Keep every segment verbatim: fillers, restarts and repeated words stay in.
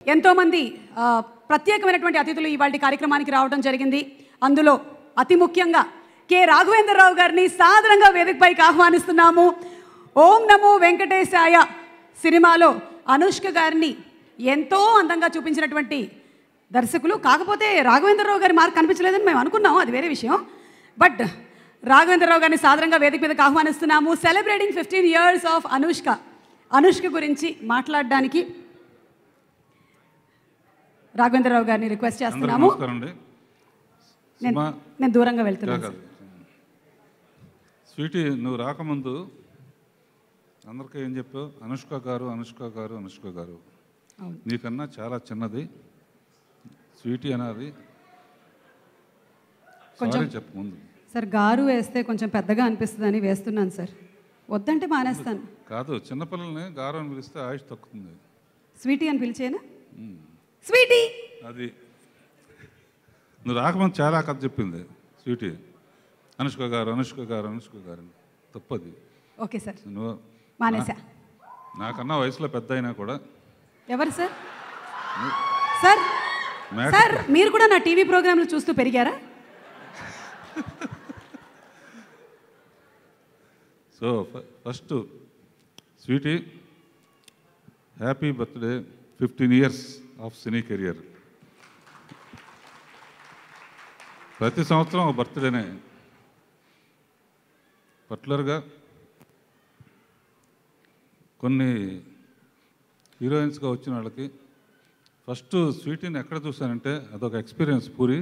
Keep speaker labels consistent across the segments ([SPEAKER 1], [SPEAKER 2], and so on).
[SPEAKER 1] ఎంతోమంది ప్రత్యేకమైనటువంటి అతిథులు ఇవాళ కార్యక్రమానికి రావడం జరిగింది. అందులో అతి ముఖ్యంగా కె రాఘవేంద్ర రావు గారిని సాదరంగా వేదికపైకి ఆహ్వానిస్తున్నాము. ఓం నమో వెంకటేశాయ సినిమాలో అనుష్క గారిని ఎంతో అందంగా చూపించినటువంటి దర్శకులు. కాకపోతే రాఘవేంద్ర రావు గారి మార్క్ కనిపించలేదని మేము అనుకున్నాము, అది వేరే విషయం. బట్ రాఘవేంద్ర రావు గారిని సాదరంగా వేదిక మీదకి ఆహ్వానిస్తున్నాము. Celebrating fifteen years of Anushka. Anushka గురించి మాట్లాడడానికి రాఘవేంద్రరావు గారిని రిక్వెస్ట్ చేస్తున్నాము. నేను దూరంగా వెళ్తున్నాను.
[SPEAKER 2] స్వీటీ, నువ్వు రాకముందు అందరికీ ఏం చెప్పావు? అనుష్క గారు అనుష్క గారు అనుష్క గారు. నీకన్నా చాలా చిన్నది స్వీటీ అనేది. కొంచెం చెప్పు ముందు.
[SPEAKER 1] సార్ గారు వేస్తే కొంచెం పెద్దగా అనిపిస్తుంది అని వేస్తున్నాను సార్. వద్దంటే మానేస్తాను.
[SPEAKER 2] కాదు, చిన్నపిల్లల్ని గారు అని పిలిస్తే ఆయుష్ తక్కుతుంది.
[SPEAKER 1] స్వీటీ అని పిలిచేనా? స్వీటీ
[SPEAKER 2] అది నువ్వు రాకముందు చాలా కథ చెప్పింది స్వీటీ. అనుష్క గారు అనుష్క గారు అనుష్క గారు తప్పది.
[SPEAKER 1] ఓకే సార్,
[SPEAKER 2] నువ్వు
[SPEAKER 1] మానేసా.
[SPEAKER 2] నాకన్నా వయసులో పెద్ద అయినా కూడా.
[SPEAKER 1] ఎవరు సార్? సార్ సార్ మీరు కూడా నా టీవీ ప్రోగ్రాంలు చూస్తూ పెరిగారా?
[SPEAKER 2] So first Sweety, happy birthday. Fifteen years of cine career. ప్రతి సంవత్సరం ఒక బర్త్డేనే. పర్టికులర్గా కొన్ని హీరోయిన్స్గా వచ్చిన వాళ్ళకి ఫస్ట్ స్వీటీని ఎక్కడ చూశానంటే అదొక ఎక్స్పీరియన్స్. పూరి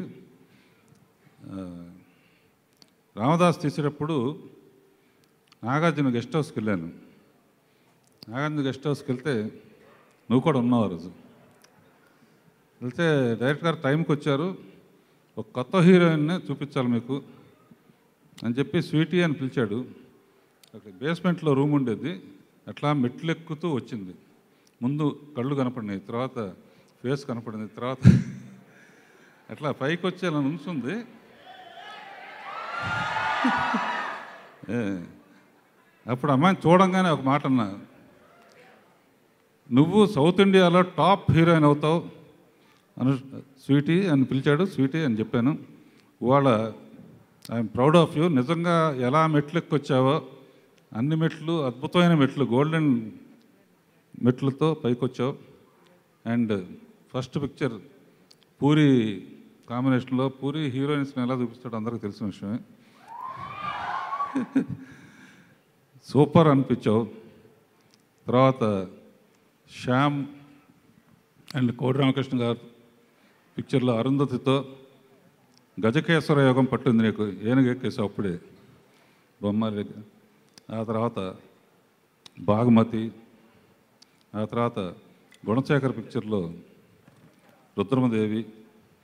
[SPEAKER 2] రామదాస్ తీసేటప్పుడు నాగార్జున గెస్ట్ హౌస్కి వెళ్ళాను. నాగార్జున గెస్ట్ హౌస్కి వెళ్తే నువ్వు కూడా ఉన్నావు ఆ రోజు. వెళ్తే డైరెక్టర్ గారు టైంకి వచ్చారు. ఒక కొత్త హీరోయిన్నే చూపించాలి మీకు అని చెప్పి స్వీటీ అని పిలిచాడు. అక్కడ బేస్మెంట్లో రూమ్ ఉండేది. అట్లా మెట్లు ఎక్కుతూ వచ్చింది. ముందు కళ్ళు కనపడినాయి, తర్వాత ఫేస్ కనపడింది, తర్వాత అట్లా పైకి వచ్చి అలా నుంచుంది. అప్పుడు అమ్మాయిని చూడంగానే ఒక మాట అన్నా, నువ్వు సౌత్ ఇండియాలో టాప్ హీరోయిన్ అవుతావు అను స్వీటీ అని పిలిచాడు. స్వీటీ అని చెప్పాను. ఇవాళ ఐఎమ్ ప్రౌడ్ ఆఫ్ యూ. నిజంగా ఎలా మెట్లు ఎక్కొచ్చావో అన్ని మెట్లు అద్భుతమైన మెట్లు, గోల్డెన్ మెట్లతో పైకి వచ్చావు. అండ్ ఫస్ట్ పిక్చర్ పూరి కాంబినేషన్లో. పూరి హీరోయిన్స్ని ఎలా చూపిస్తాడో అందరికీ తెలిసిన విషయమే. సూపర్ అనిపించావు. తర్వాత శ్యామ్ అండ్ కోడి రామకృష్ణ గారు పిక్చర్లో అరుంధతితో గజకేశ్వర యోగం పట్టింది నీకు. ఏనుగెక్కేసావు అప్పుడే బొమ్మాలి. ఆ తర్వాత బాగుమతి. ఆ తర్వాత గుణశేఖర్ పిక్చర్లో రుద్రమదేవి.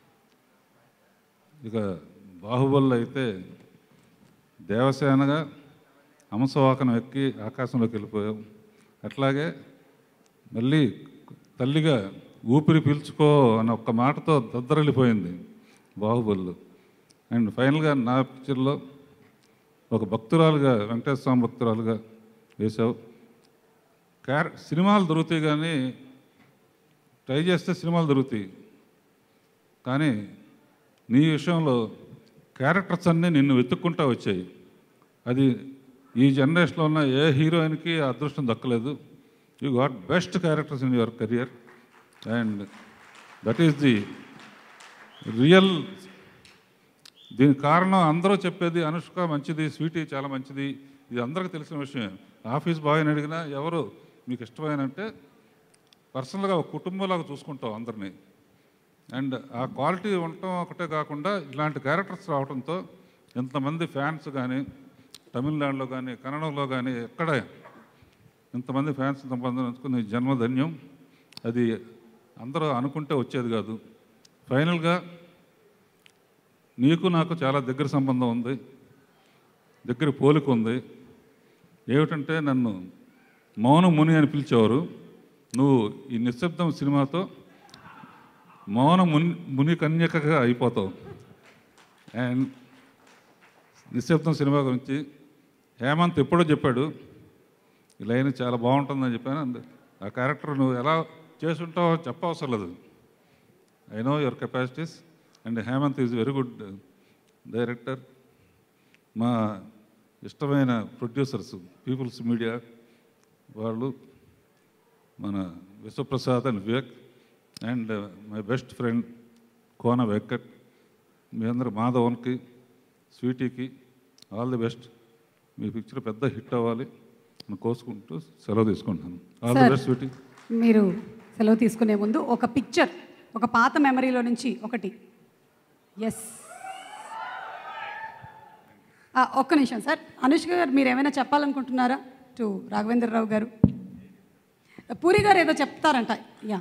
[SPEAKER 2] ఇక బాహుబలి అయితే దేవసేనగా హంసవాహనం ఎక్కి ఆకాశంలోకి వెళ్ళిపోయావు. అట్లాగే మళ్ళీ తల్లిగా ఊపిరి పీల్చుకో అని ఒక్క మాటతో దద్దరిల్లిపోయింది బాహుబలిలో. అండ్ ఫైనల్గా నా పిక్చర్లో ఒక భక్తురాలుగా, వెంకటేశ్వర స్వామి భక్తురాలుగా వేశావు. క్యారె సినిమాలు దొరుకుతాయి కానీ ట్రై చేస్తే సినిమాలు దొరుకుతాయి కానీ నీ విషయంలో క్యారెక్టర్స్ అన్నీ నిన్ను వెతుక్కుంటూ వచ్చాయి. అది ఈ జనరేషన్లో ఉన్న ఏ హీరోయిన్కి ఆ అదృష్టం దక్కలేదు. You got best characters in your career and that is the real. దీనికి కారణం అందరూ చెప్పేది అనుష్క మంచిది, స్వీటీ చాలా మంచిది, ఇది అందరికీ తెలిసిన విషయం. ఆఫీస్ బాయ్ని అడిగినా ఎవరు మీకు ఇష్టమైన అంటే పర్సనల్గా ఒక కుటుంబంలాగా చూసుకుంటావు అందరినీ. అండ్ ఆ క్వాలిటీ ఉండటం ఒకటే కాకుండా ఇలాంటి క్యారెక్టర్స్ రావడంతో ఎంతమంది ఫ్యాన్స్ కానీ తమిళనాడులో కానీ కన్నడంలో కానీ ఎక్కడ ఇంతమంది ఫ్యాన్స్ సంపాదించుకుని జన్మధన్యం. అది అందరూ అనుకుంటే వచ్చేది కాదు. ఫైనల్గా నీకు నాకు చాలా దగ్గర సంబంధం ఉంది, దగ్గర పోలిక ఉంది. ఏమిటంటే నన్ను మౌన ముని అని పిలిచేవారు. నువ్వు ఈ నిశ్శబ్దం సినిమాతో మౌన ముని ముని కన్యకగా అయిపోతావు. అండ్ నిశ్శబ్దం సినిమా గురించి హేమంత్ ఎప్పుడో చెప్పాడు, ఈ లైన్ చాలా బాగుంటుందని చెప్పాను. ఆ క్యారెక్టర్ నువ్వు ఎలా చేసుంటావు చెప్పవసరం లేదు. I know your capacities and Hemant is very good director. మా ఇష్టమైన ప్రొడ్యూసర్స్ పీపుల్స్ మీడియా వాళ్ళు, మన Vishwaprasad and Vivek and my best friend Kona Venkat, మీ అందరూ మాధవన్కి, స్వీటీకి ఆల్ ది బెస్ట్. మీ పిక్చర్ పెద్ద హిట్ అవ్వాలి అని కోసుకుంటూ సెలవు తీసుకుంటాను. All the best Sweety.
[SPEAKER 1] మీరు సెలవు తీసుకునే ముందు ఒక పిక్చర్, ఒక పాత మెమరీలో నుంచి ఒకటి. ఎస్, ఒక్క నిమిషం సార్. అనుష్క గారు మీరు ఏమైనా చెప్పాలనుకుంటున్నారా టు రాఘవేంద్ర రావు గారు? పూరి గారు ఏదో చెప్తారంట. యా,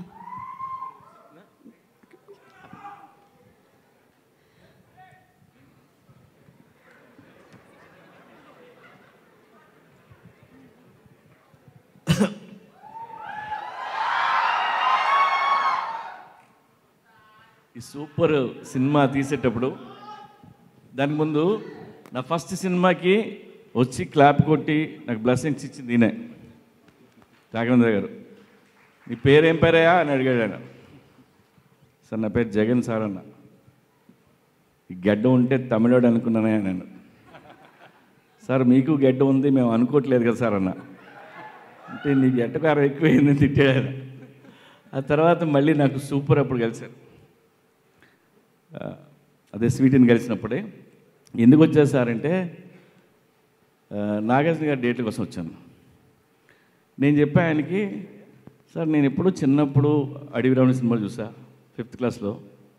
[SPEAKER 3] ఈ సూపర్ సినిమా తీసేటప్పుడు దానికి ముందు నా ఫస్ట్ సినిమాకి వచ్చి క్లాప్ కొట్టి నాకు బ్లెస్సింగ్స్ ఇచ్చింది ఈయనే, రాఘవేంద్ర గారు. నీ పేరేం పేరయ్యా అని అడిగాడు ఆయన. సార్ నా పేరు జగన్ సార్ అన్న. ఈ గడ్డ ఉంటే తమిళోడు అనుకున్నానే నేను. సార్ మీకు గడ్డ ఉంది మేము అనుకోవట్లేదు కదా సార్ అన్న. అంటే నీ గడ్డకారం ఎక్కువైంది తిట్టాడు. ఆ తర్వాత మళ్ళీ నాకు సూపర్ అప్పుడు కలిశారు, అదే స్వీటీని కలిసినప్పుడే. ఎందుకు వచ్చారు సార్ అంటే నాగార్జున గారి డేట్ల కోసం వచ్చాను. నేను చెప్పా ఆయనకి, సార్ నేను ఎప్పుడు చిన్నప్పుడు అడవి రావణ సినిమా చూసా ఫిఫ్త్ క్లాస్లో,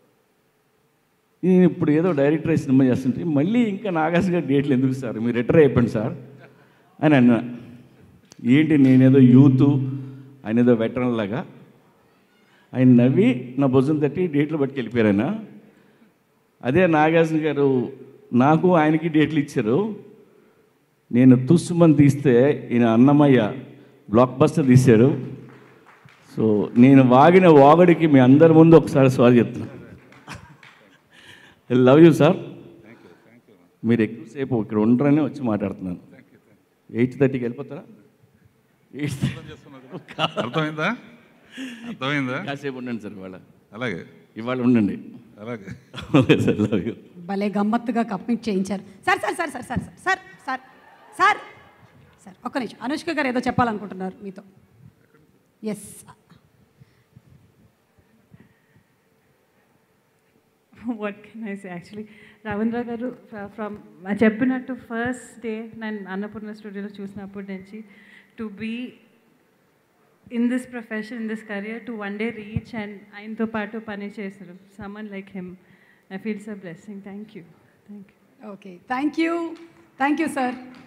[SPEAKER 3] నేను ఇప్పుడు ఏదో డైరెక్టర్ అయ్యి సినిమా చేస్తుంటే మళ్ళీ ఇంకా నాగార్జున గారి డేట్లు ఎందుకు సార్, మీరు రిటైర్ అయిపోండి సార్ అని అన్నా. ఏంటి నేనేదో యూత్, ఆయన ఏదో వెటరన్ లాగా. ఆయన నవ్వి నా భుజం తట్టి డేట్లు పట్టుకు వెళ్ళిపోయారు ఆయన. అదే నాగార్జున గారు నాకు ఆయనకి డేట్లు ఇచ్చారు. నేను తుస్సుమని తీస్తే ఈయన అన్నమయ్య బ్లాక్ బస్టర్ తీశారు. సో నేను వాగిన వాగడికి మీ అందరి ముందు ఒకసారి సారీ చెప్తున్నాను. I love you sir. మీరు ఎక్కువసేపు ఇక్కడ ఉండరని వచ్చి మాట్లాడుతున్నాను. ఎయిట్ థర్టీకి వెళ్ళిపోతారా? ఎయిట్
[SPEAKER 2] అర్థమైందా? అర్థమైందా?
[SPEAKER 3] కాసేపు ఉండండి సార్ ఇవాళ.
[SPEAKER 2] అలాగే
[SPEAKER 3] ఇవాళ ఉండండి.
[SPEAKER 2] అలాగే
[SPEAKER 3] సార్ లవ్ యూ.
[SPEAKER 1] భలే గమ్మత్తుగా కప్మిట్ చేయించారు. Sir sir sir sir sir sir sir sir sir ఒక్క నిమిషం. అనుష్క గారు ఏదో చెప్పాలనుకుంటున్నారు మీతో. Yes,
[SPEAKER 4] what can I say actually? Ravindra garu from చెప్పినట్టు ఫస్ట్ డే నేను అన్నపూర్ణ స్టూడియోలో చూసినప్పటి నుంచి to be in this profession, in this career, to one day reach and ఆయనతో పాటు పని చేశారు someone like him. I feels a blessing. Thank you. Thank you.
[SPEAKER 1] Okay, thank you. Thank you sir.